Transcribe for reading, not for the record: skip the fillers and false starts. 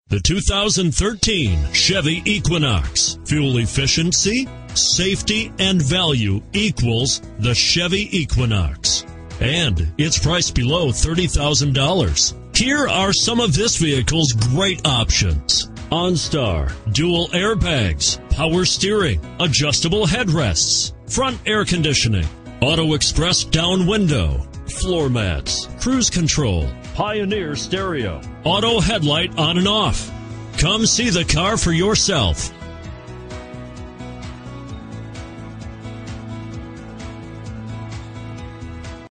The 2013 Chevy Equinox. Fuel efficiency, safety, and value equals the Chevy Equinox. And it's priced below $30,000. Here are some of this vehicle's great options: OnStar, dual airbags, power steering, adjustable headrests, front air conditioning, auto express down window, floor mats, cruise control, Pioneer stereo, auto headlight on and off. Come see the car for yourself.